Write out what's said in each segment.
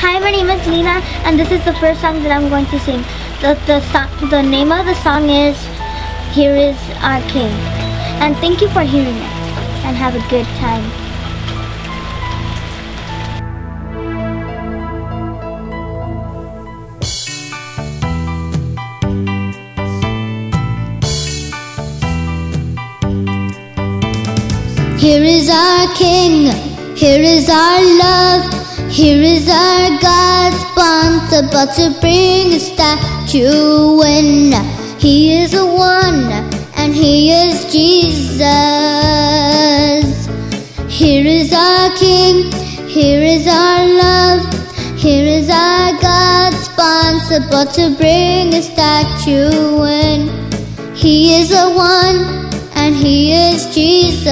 Hi, my name is Lena, and this is the first song that I'm going to sing. The name of the song is Here Is Our King. And thank you for hearing it, and have a good time. Here is our King, here is our love, here is our God, responsible to bring a statue in. He is the one, and He is Jesus. Here is our King, here is our love, here is our God, responsible to bring a statue in. He is the one, and He is Jesus.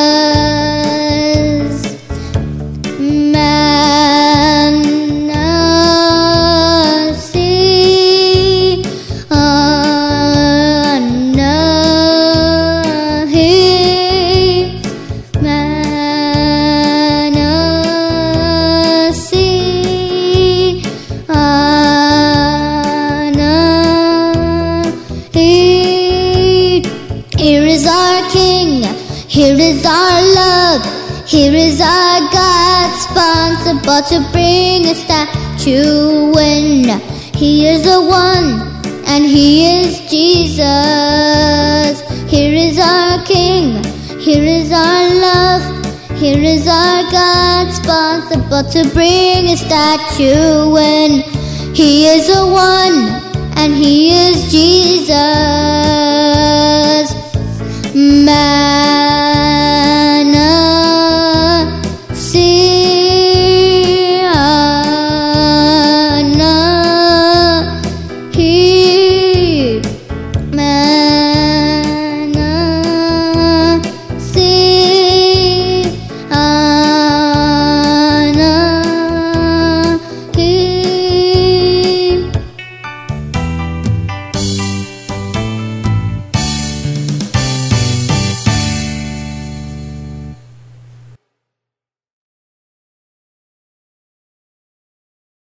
Here is our King, here is our love, here is our God, responsible to bring a statue in. He is the one, and He is Jesus. Here is our King, here is our love, here is our God, responsible to bring a statue in. He is the one, and He is Jesus.